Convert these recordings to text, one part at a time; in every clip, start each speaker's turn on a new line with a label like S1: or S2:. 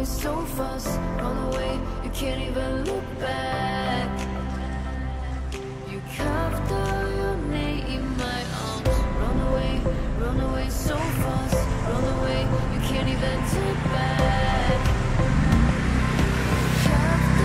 S1: away so fast, run away, you can't even look back. You carved out your name in my arms. Run away so fast, run away, you can't even turn back. Carved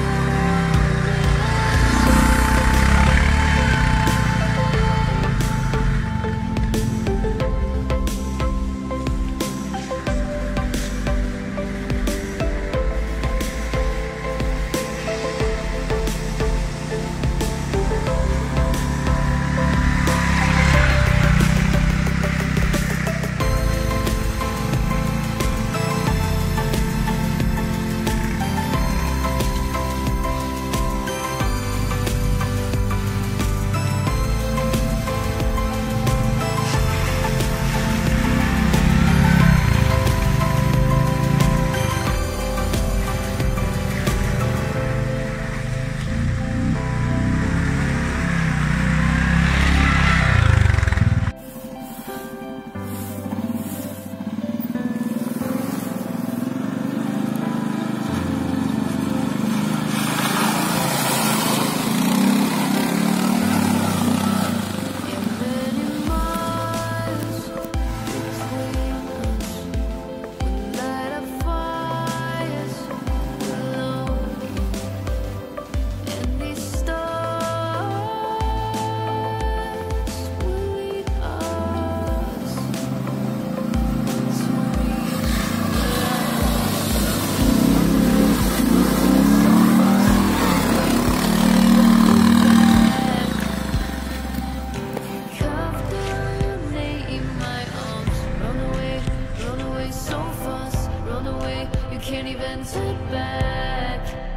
S1: you can't even turn back.